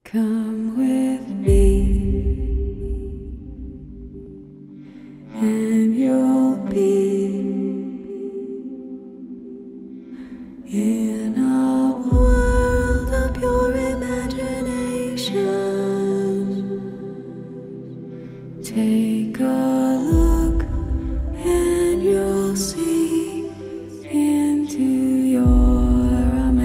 Come with me, and you'll be in a world of pure imagination. Take a look, and you'll see into your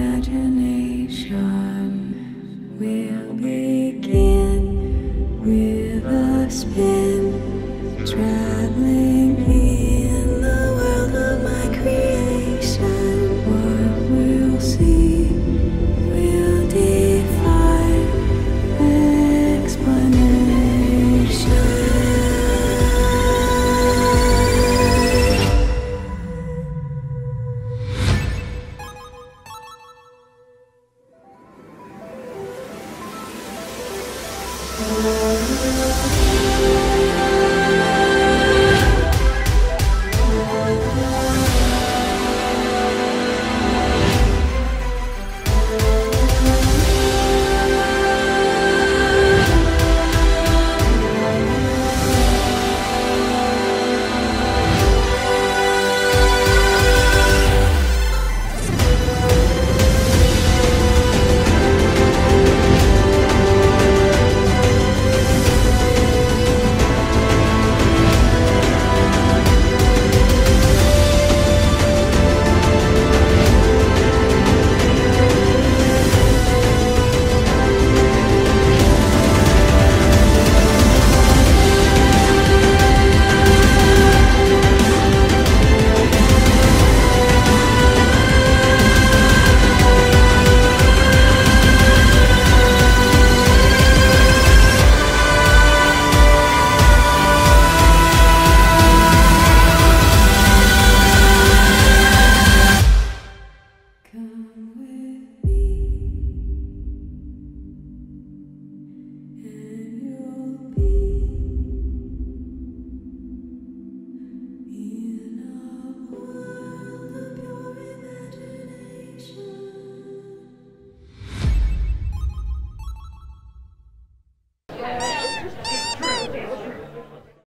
imagination. We'll begin with a spin, traveling in the world of my creation. What we'll see will defy explanation.